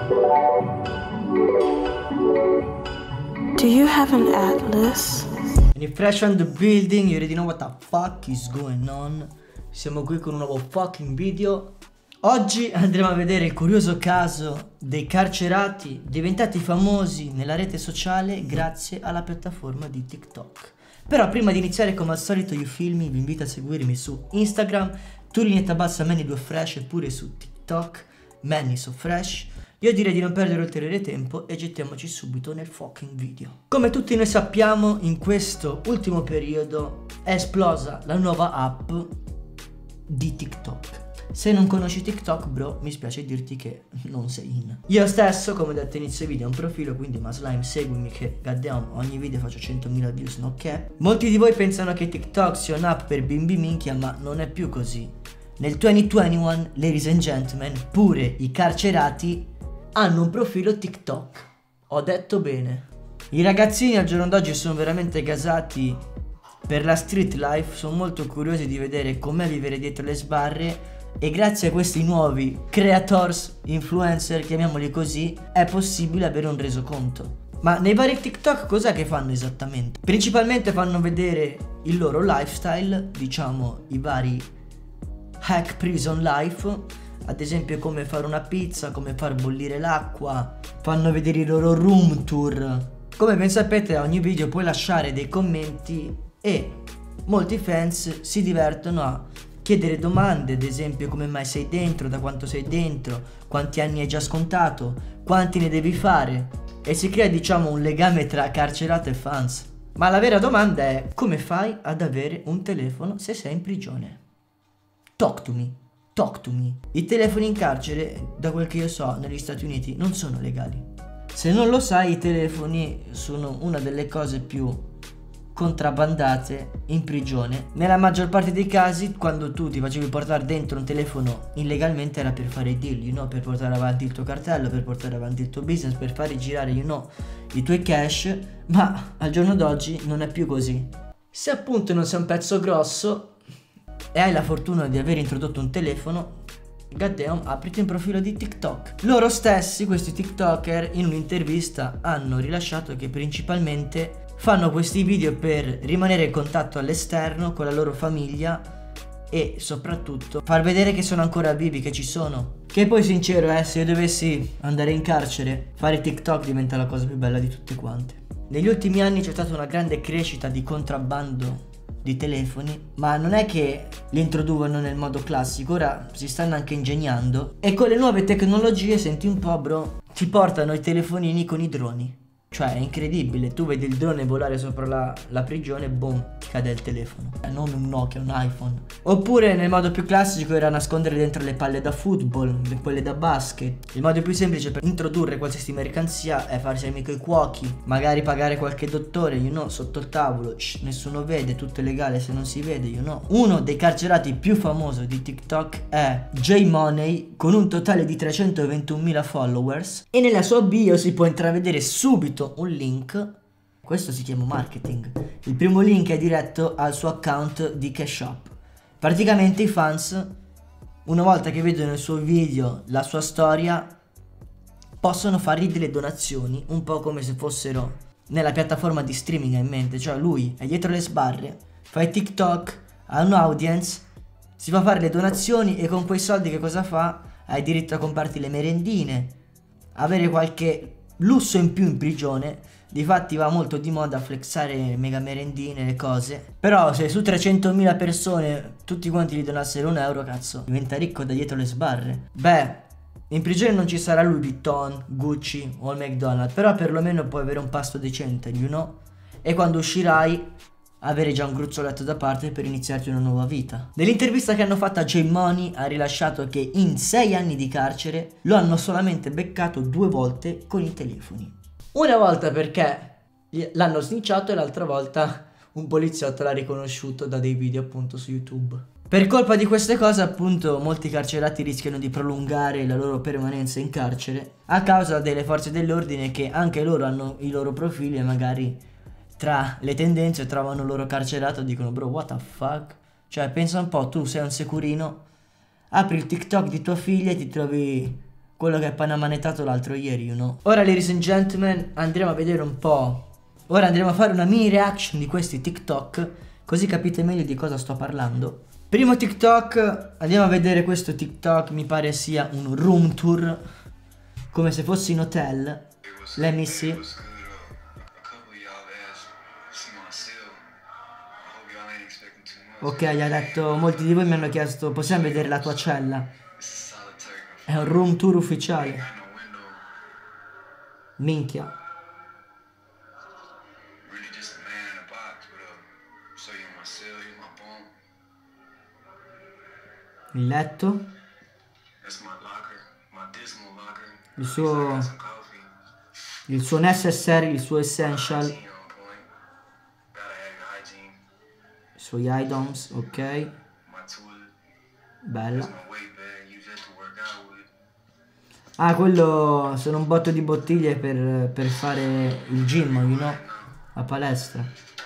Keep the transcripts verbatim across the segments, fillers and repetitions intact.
Do you have an atlas? And fresh on the building, you already know what the fuck is going on. Siamo qui con un nuovo fucking video. Oggi andremo a vedere il curioso caso dei carcerati diventati famosi nella rete sociale grazie alla piattaforma di TikTok. Però prima di iniziare, come al solito, io filmi, vi invito a seguirmi su Instagram, Turinetta Bassa Manny due Fresh, e pure su TikTok Manny So Fresh. Io direi di non perdere ulteriore tempo e gettiamoci subito nel fucking video. Come tutti noi sappiamo, in questo ultimo periodo è esplosa la nuova app di TikTok. Se non conosci TikTok, bro, mi spiace dirti che non sei in. Io stesso, come detto inizio video, ho un profilo, quindi ma slime, seguimi che goddamn ogni video faccio centomila views, no cap. Molti di voi pensano che TikTok sia un'app per bimbi minchia, ma non è più così. Nel duemilaventuno, ladies and gentlemen, pure i carcerati hanno un profilo TikTok. Ho detto bene. I ragazzini al giorno d'oggi sono veramente gasati per la street life, sono molto curiosi di vedere com'è vivere dietro le sbarre, e grazie a questi nuovi creators, influencer, chiamiamoli così, è possibile avere un resoconto. Ma nei vari TikTok cos'è che fanno esattamente? Principalmente fanno vedere il loro lifestyle, diciamo i vari hack prison life, ad esempio come fare una pizza, come far bollire l'acqua, fanno vedere i loro room tour. Come ben sapete, a ogni video puoi lasciare dei commenti e molti fans si divertono a chiedere domande, ad esempio come mai sei dentro, da quanto sei dentro, quanti anni hai già scontato, quanti ne devi fare, e si crea, diciamo, un legame tra carcerato e fans. Ma la vera domanda è: come fai ad avere un telefono se sei in prigione? Talk to me, talk to me. I telefoni in carcere, da quel che io so, negli Stati Uniti non sono legali. Se non lo sai, i telefoni sono una delle cose più contrabbandate in prigione. Nella maggior parte dei casi, quando tu ti facevi portare dentro un telefono illegalmente, era per fare i deal, you know, per portare avanti il tuo cartello, per portare avanti il tuo business, per fare girare, you know, i tuoi cash. Ma al giorno d'oggi non è più così. Se appunto non sei un pezzo grosso e hai la fortuna di aver introdotto un telefono, goddamn, apriti un profilo di TikTok. Loro stessi, questi TikToker, in un'intervista hanno rilasciato che principalmente fanno questi video per rimanere in contatto all'esterno con la loro famiglia e soprattutto far vedere che sono ancora vivi, che ci sono. Che poi, sincero, eh, se io dovessi andare in carcere, fare TikTok diventa la cosa più bella di tutte quante. Negli ultimi anni c'è stata una grande crescita di contrabbando di telefoni, ma non è che li introducono nel modo classico, ora si stanno anche ingegnando, e con le nuove tecnologie, senti un po' bro, ti portano i telefonini con i droni. Cioè è incredibile, tu vedi il drone volare sopra la, la prigione, boom, ti cade il telefono. Non un Nokia, un iPhone. Oppure nel modo più classico era nascondere dentro le palle da football, le quelle da basket. Il modo più semplice per introdurre qualsiasi mercanzia è farsi amico ai cuochi, magari pagare qualche dottore, you know, sotto il tavolo, shh, nessuno vede, tutto è legale se non si vede, you know. Uno dei carcerati più famosi di TikTok è J Money, con un totale di trecentoventunomila followers, e nella sua bio si può intravedere subito un link. Questo si chiama marketing. Il primo link è diretto al suo account di Cash App. Praticamente i fans, una volta che vedono il suo video, la sua storia, possono fargli delle donazioni, un po' come se fossero nella piattaforma di streaming in mente. Cioè lui è dietro le sbarre, fa i TikTok, ha un audience, si fa fare le donazioni, e con quei soldi che cosa fa? Hai diritto a comprarti le merendine, avere qualche lusso in più in prigione. Difatti va molto di moda flexare mega merendine, le cose. Però se su trecentomila persone tutti quanti gli donassero un euro, cazzo, diventa ricco da dietro le sbarre. Beh, in prigione non ci sarà Louis Vuitton, Gucci o il McDonald's, però perlomeno puoi avere un pasto decente, you know? E quando uscirai avere già un gruzzoletto da parte per iniziarti una nuova vita. Nell'intervista che hanno fatto a J Money ha rilasciato che in sei anni di carcere lo hanno solamente beccato due volte con i telefoni. Una volta perché l'hanno snitchato e l'altra volta un poliziotto l'ha riconosciuto da dei video appunto su YouTube. Per colpa di queste cose appunto molti carcerati rischiano di prolungare la loro permanenza in carcere a causa delle forze dell'ordine, che anche loro hanno i loro profili e magari tra le tendenze trovano il loro carcerato e dicono bro what the fuck. Cioè pensa un po', tu sei un securino, apri il TikTok di tua figlia e ti trovi quello che è appena manettato l'altro ieri, you know. Ora, ladies and gentlemen, andremo a vedere un po'. Ora andremo a fare una mini reaction di questi TikTok, così capite meglio di cosa sto parlando. Primo TikTok, andiamo a vedere questo TikTok, mi pare sia un room tour, come se fossi in hotel. Let me see. Ok, gli ha detto, molti di voi mi hanno chiesto, possiamo vedere la tua cella? È un room tour ufficiale. Minchia. Il letto. Il suo Il suo necessary, il suo essential. I suoi items, ok. Bella. Ah, quello sono un botto di bottiglie per, per fare il gym, you know? La palestra.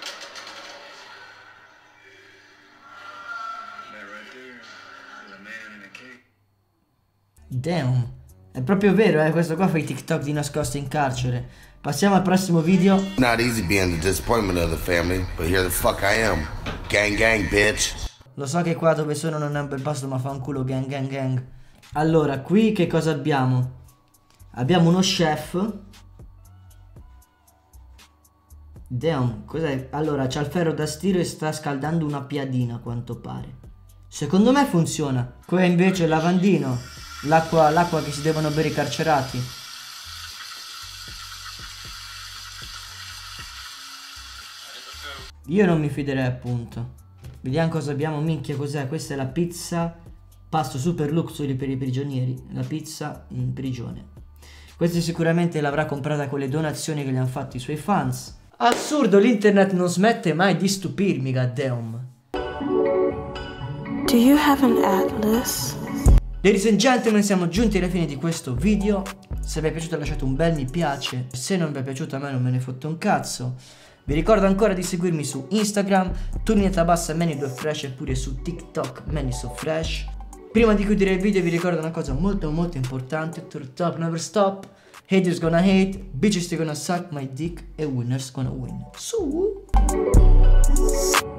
Damn. È proprio vero, eh, questo qua fa i TikTok di nascosto in carcere. Passiamo al prossimo video. Not easy being the disappointment of the family, but here the fuck I am. Gang gang, bitch. Lo so che qua dove sono non è un bel posto, ma fa un culo gang gang gang. Allora, qui che cosa abbiamo? Abbiamo uno chef. Damn, cos'è? Allora, c'ha il ferro da stiro e sta scaldando una piadina, a quanto pare. Secondo me funziona. Qua invece il lavandino. L'acqua, l'acqua che si devono bere i carcerati. Io non mi fiderei, appunto. Vediamo cosa abbiamo. Minchia, cos'è? Questa è la pizza pasto super luxury per i prigionieri. La pizza in prigione. Questa sicuramente l'avrà comprata con le donazioni che gli hanno fatto i suoi fans. Assurdo, l'internet non smette mai di stupirmi, goddamn. Do you have an atlas? Ladies and gentlemen, siamo giunti alla fine di questo video. Se vi è piaciuto lasciate un bel mi piace. Se non vi è piaciuto a me non me ne fotte un cazzo. Vi ricordo ancora di seguirmi su Instagram, Tuninetta Bassa ManyDueFresh, e pure su TikTok ManySoFresh. Prima di chiudere il video vi ricordo una cosa molto molto importante. To the top never stop. Haters gonna hate, bitches they gonna suck my dick, e winners gonna win. Su.